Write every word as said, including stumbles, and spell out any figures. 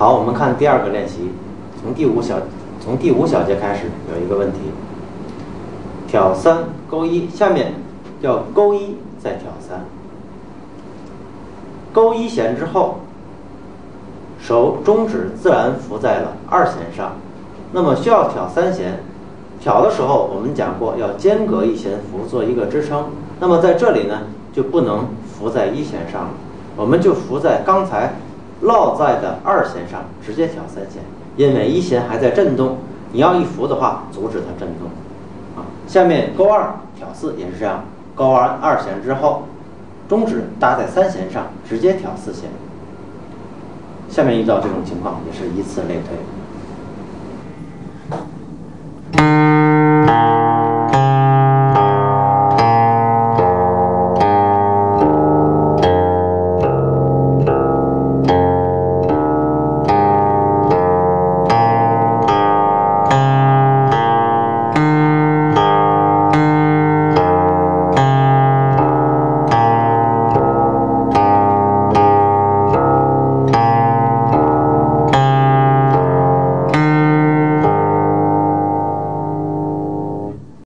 好，我们看第二个练习，从第五小从第五小节开始有一个问题，挑三勾一，下面要勾一再挑三，勾一弦之后，手中指自然扶在了二弦上，那么需要挑三弦。挑的时候我们讲过要间隔一弦符做一个支撑，那么在这里呢就不能扶在一弦上了，我们就扶在刚才落在的二弦上，直接挑三弦，因为一弦还在振动，你要一扶的话阻止它振动啊。下面勾二挑四也是这样，勾完二弦之后，中指搭在三弦上，直接挑四弦。下面遇到这种情况也是以此类推。